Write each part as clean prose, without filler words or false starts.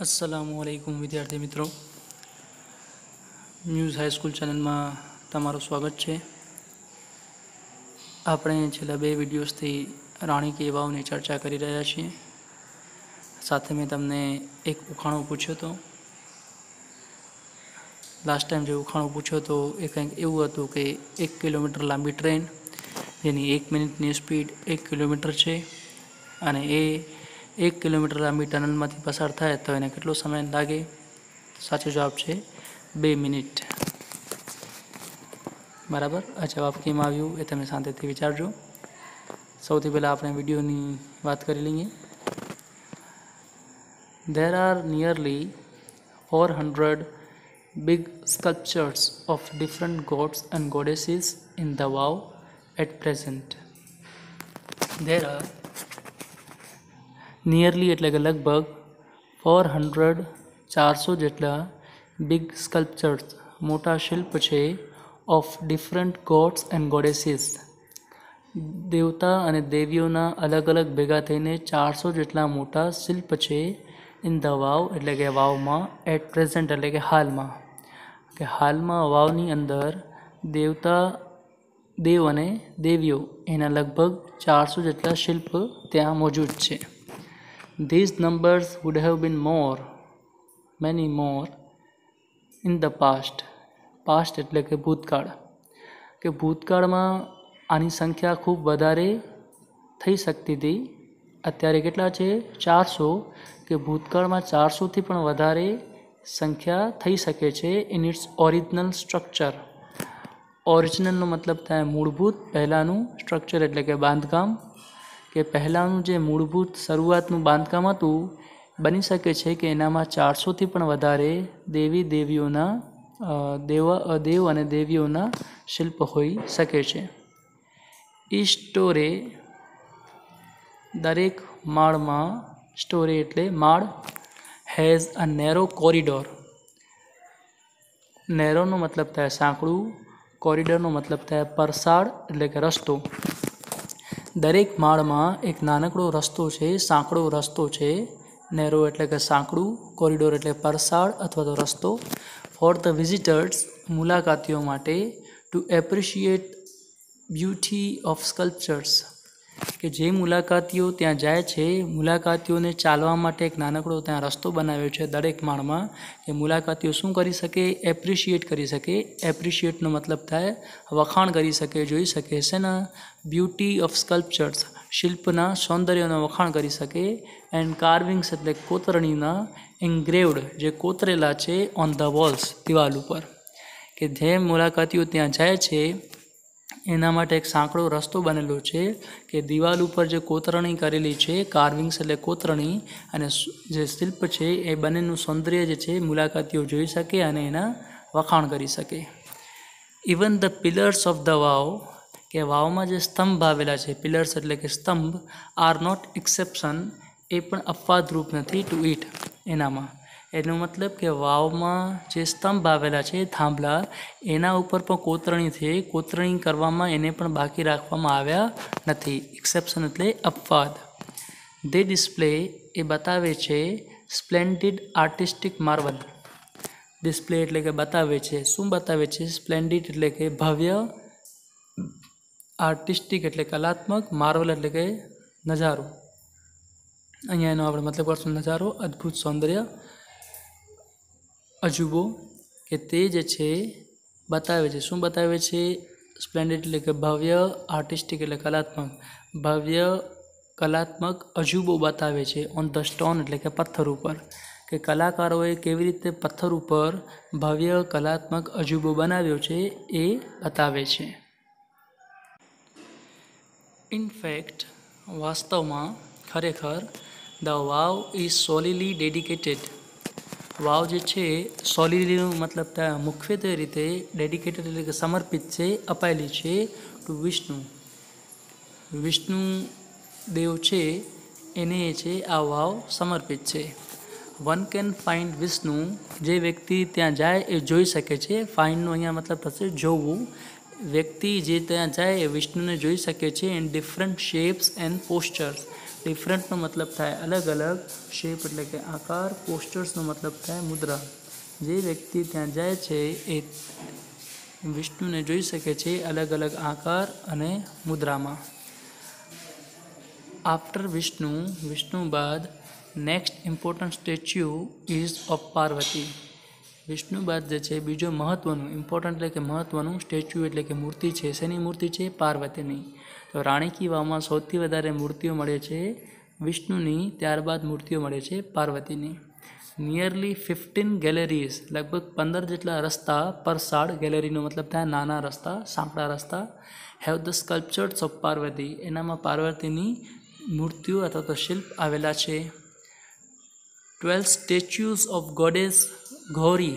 अस्सलामुअलैकुम विद्यार्थी मित्रों, न्यूज़ हाईस्कूल चैनल में तमारू स्वागत है। આપણે છેલ્લા બે વિડીયોઝથી રાણી કી વાવની ચર્ચા કરી રહ્યા છીએ। સાથે મેં તમને એક ઉખાણો પૂછ્યો હતો। લાસ્ટ ટાઈમ જે ઉખાણો પૂછ્યો હતો એ કંઈક એવું હતું કે 1 કિલોમીટર લાંબી ટ્રેન જેની 1 મિનિટની સ્પીડ 1 કિલોમીટર છે અને એ 1 કિલોમીટર લાંબી ટનલમાંથી પસાર થાય તો એને કેટલો સમય લાગે? સાચો જવાબ છે 2 મિનિટ। बराबर। आ जवाब केम आव्यो ए तमे शांतिथी विचारजो। सौथी पहला आपणे विडियोनी बात करी लईए। There are nearly 400 big sculptures of different gods and goddesses in the Wow at present. There are nearly એટલે કે લગભગ 400 જેટલા big sculptures મોટા શિલ્પ છે of different gods and goddesses, देवता અને દેવીઓના અલગ અલગ ભેગા થઈને 400 જેટલા મોટા શિલ્પ છે ઇન ધ વાવ એટલે કે વાવમાં એટ પ્રેઝન્ટ એટલે કે હાલમાં વાવની અંદર દેવતા દેવ અને દેવીઓ એના લગભગ 400 જેટલા શિલ્પ ત્યાં મોજૂદ છે। These numbers would have been many more in the past એટલે કે ભૂતકાળમાં આની સંખ્યા ખૂબ વધારે થઈ શકતી હતી। અત્યારે કેટલા છે? 400 કે ભૂતકાળમાં 400થી પણ વધારે સંખ્યા થઈ શકે છે ઇન ઇટ્સ ઓરિજિનલ સ્ટ્રક્ચર। ઓરિજિનલનો મતલબ થાય મૂળભૂત, પહેલાંનું સ્ટ્રક્ચર એટલે કે બાંધકામ, કે પહેલાંનું જે મૂળભૂત શરૂઆતનું બાંધકામ હતું બની શકે છે કે એનામાં 400થી પણ વધારે દેવી દેવીઓના દેવ અને દેવીઓના શિલ્પ હોઈ શકે છે। સ્ટોરે દરેક માળમાં, સ્ટોરે એટલે માળ, હેઝ અ નેરો કોરિડોર। નેરોનો મતલબ થાય સાંકડું, કોરિડોરનો મતલબ થાય પરસાળ એટલે કે રસ્તો। દરેક માળમાં એક નાનકડો રસ્તો છે, સાંકડો રસ્તો છે। નેરો એટલે કે સાંકડું, કોરિડોર એટલે પરસાળ અથવા તો રસ્તો। ફોર ધ વિઝિટર્સ મુલાકાતીઓ માટે to appreciate beauty of sculptures, કે જે મુલાકાતીઓ ત્યાં જાય છે મુલાકાતીઓને ચાલવા માટે એક નાનકડો ત્યાં રસ્તો બનાવ્યો છે દરેક માળમાં, કે મુલાકાતીઓ શું કરી શકે? એપ્રિશિએટ કરી શકે। એપ્રિશિએટનો મતલબ થાય વખાણ કરી શકે, જોઈ શકે છે ને બ્યુટી ઓફ સ્કલ્પચર્સ શિલ્પના સૌંદર્યનો વખાણ કરી શકે। એન્ડ કાર્વિંગ્સ એટલે કોતરણીના એન્ગ્રેવડ જે કોતરેલા છે ઓન ધ વોલ્સ દિવાલ ઉપર, કે જે મુલાકાતીઓ ત્યાં જાય છે એના માટે એક સાંકડો રસ્તો બનેલો છે કે દિવાલ ઉપર જે કોતરણી કરેલી છે, કાર્વિંગ્સ એટલે કોતરણી, અને જે શિલ્પ છે એ બંનેનું સૌંદર્ય જે છે મુલાકાતીઓ જોઈ શકે અને એના વખાણ કરી શકે। Even the pillars of the vav, કે વાવમાં જે સ્તંભ આવેલા છે, પિલર્સ એટલે કે સ્તંભ, આર નોટ એક્સેપ્શન, એ પણ અપવાદરૂપ નથી ટુ ઇટ એનામાં। એનો મતલબ કે વાવમાં જે સ્તંભ આવેલા છે થાંભલા, એના ઉપર પણ કોતરણી છે, કોતરણી કરવામાં એને પણ બાકી રાખવામાં આવ્યા નથી। એક્સેપ્શન એટલે અપવાદ। દે ડિસ્પ્લે એ બતાવે છે સ્પ્લેન્ડિડ આર્ટિસ્ટિક માર્વલ। ડિસ્પ્લે એટલે કે બતાવે છે, શું બતાવે છે? સ્પ્લેન્ડિડ એટલે કે ભવ્ય, આર્ટિસ્ટિક એટલે કલાત્મક, માર્વલ એટલે કે નજારો। અહીંયા એનો આપણે મતલબ કરશું નજારો, અદ્ભુત સૌંદર્ય, અજુબો, કે તે જે છે બતાવે છે, શું બતાવે છે? સ્પ્લેન્ડિડ એટલે કે ભવ્ય, આર્ટિસ્ટિક એટલે કલાત્મક, ભવ્ય કલાત્મક અજુબો બતાવે છે ઓન ધ સ્ટોન એટલે કે પથ્થર ઉપર, કે કલાકારોએ કેવી રીતે પથ્થર ઉપર ભવ્ય કલાત્મક અજુબો બનાવ્યો છે એ બતાવે છે। ઇનફેક્ટ વાસ્તવમાં, ખરેખર, the vav is solely dedicated, વાવ જે છે સોલીલીનો મતલબ થાય મુખ્યત્વે રીતે, ડેડિકેટેડ એટલે કે સમર્પિત છે, અપાયેલી છે ટુ વિષ્ણુ, વિષ્ણુ દેવ છે એને છે આ વાવ સમર્પિત છે। વન કેન ફાઇન્ડ વિષ્ણુ, જે વ્યક્તિ ત્યાં જાય એ જોઈ શકે છે, ફાઇન્ડનો અહીંયા મતલબ થશે જોવું, વ્યક્તિ જે ત્યાં જાય એ વિષ્ણુને જોઈ શકે છે in different shapes and postures, ડિફરન્ટનો મતલબ થાય અલગ અલગ, શેપ એટલે કે આકાર, પોસ્ટર્સનો મતલબ થાય મુદ્રા. જે વ્યક્તિ ત્યાં જાય છે એ વિષ્ણુને જોઈ શકે છે અલગ અલગ આકાર અને મુદ્રામાં. આફ્ટર વિષ્ણુ બાદ next important statue is of Parvati. Vishnu બાદ જે છે બીજો મહત્ત્વનું, ઇમ્પોર્ટન્ટ એટલે કે મહત્ત્વનું સ્ટેચ્યુ એટલે કે મૂર્તિ છે. શેની મૂર્તિ છે? પાર્વતીની. તો રાણી કી વાવમાં સૌથી વધારે મૂર્તિઓ મળે છે વિષ્ણુની, ત્યારબાદ મૂર્તિઓ મળે છે પાર્વતીની. નિયરલી 15 ગેલેરીઝ, લગભગ 15 જેટલા રસ્તા પરસાળ, ગેલેરીનો મતલબ થાય નાના રસ્તા, સાંકડા રસ્તા, have the sculptures of Parvati, એનામાં પાર્વતીની મૂર્તિઓ અથવા તો શિલ્પ આવેલા છે. 12 સ્ટેચ્યુઝ ઓફ ગોડેસ ગૌરી,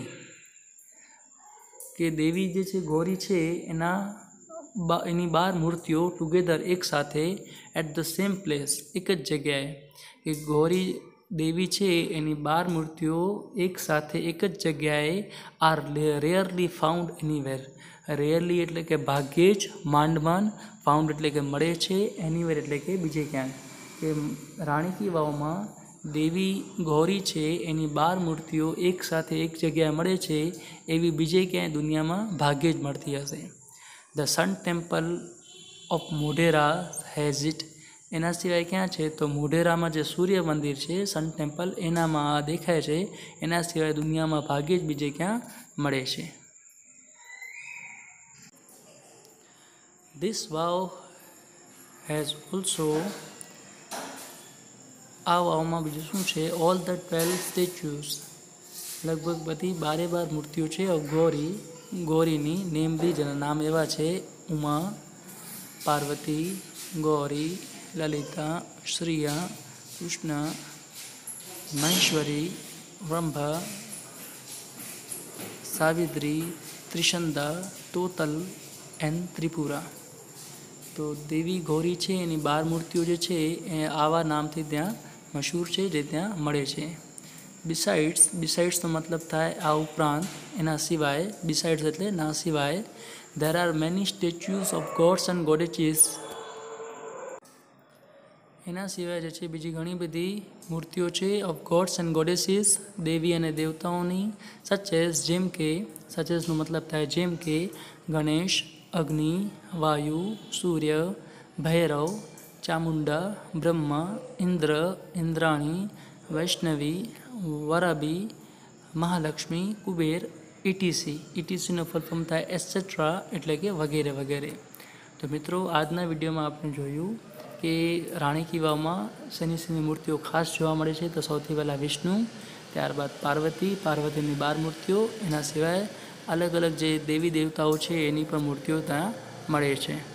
કે દેવી જે છે ગૌરી છે એની 12 મૂર્તિઓ ટુગેધર એક સાથે એટ ધ સેમ પ્લેસ, એક જ જગ્યાએ. કે ગૌરી દેવી છે એની 12 મૂર્તિઓ એક સાથે એક જ જગ્યાએ are rarely found anywhere. Rarely એટલે કે ભાગ્યે જ, માંડ, ફાઉન્ડ એટલે કે મળે છે, એનીવેર એટલે કે બીજે ક્યાંક. કે રાણી કી વાવમાં દેવી ગૌરી છે એની 12 મૂર્તિઓ એક સાથે એક જગ્યાએ મળે છે, એવી બીજે ક્યાંય દુનિયામાં ભાગ્યે જ મળતી હશે. The sun temple of Modhera has it. એના સિવાય ક્યાં છે? તો મોઢેરામાં જે સૂર્ય મંદિર છે, સન ટેમ્પલ, એનામાં દેખાય છે. એના સિવાય દુનિયામાં ભાગ્યે જ બીજે ક્યાં મળે છે. ધીસ વાવ હેઝ ઓલ્સો, આ વાવમાં બીજું શું છે? ઓલ ધ 12 સ્ટેચ્યુઝ, લગભગ બધી 12 મૂર્તિઓ છે ઓફ ગૌરીની. નેમલી, જેના નામ એવા છે ઉમા, પાર્વતી, ગૌરી, લલિતા, શ્રિયા, કૃષ્ણ, મહેશ્વરી, બ્રહ્મા, સાવિત્રી, ત્રિશંદા, તોતલ એન્ડ ત્રિપુરા. તો દેવી ગૌરી છે એની 12 મૂર્તિઓ જે છે એ આવા નામથી ત્યાં મશહૂર છે, જે ત્યાં મળે છે. બિસાઇડ્સનો મતલબ થાય આ ઉપરાંત, એના સિવાય, બિસાઇડ્સ એટલે ના સિવાય. There are many statues of gods and goddesses. એના સિવાય જે છે બીજી ઘણી બધી મૂર્તિઓ છે ઓફ ગોડ્સ એન્ડ ગોડેસીસ, દેવી અને દેવતાઓની. સચેસનો મતલબ થાય જેમ કે ગણેશ, અગ્નિ, વાયુ, સૂર્ય, ભૈરવ, ચામુંડા, બ્રહ્મા, ઇન્દ્ર, ઇન્દ્રાણી, વૈષ્ણવી, વરાબી, મહાલક્ષ્મી, કુબેર, ઇટીસી. ઇટીસીનો ફૂલ ફોર્મ થાય એટસેટ્રા, એટલે કે વગેરે વગેરે. તો મિત્રો, આજના વિડીયોમાં આપણે જોયું કે રાણી કી વાવમાં શેની મૂર્તિઓ ખાસ જોવા મળે છે. તો સૌથી પહેલાં વિષ્ણુ, ત્યારબાદ પાર્વતીની 12 મૂર્તિઓ. એના સિવાય અલગ અલગ જે દેવી દેવતાઓ છે એની પણ મૂર્તિઓ ત્યાં મળે છે.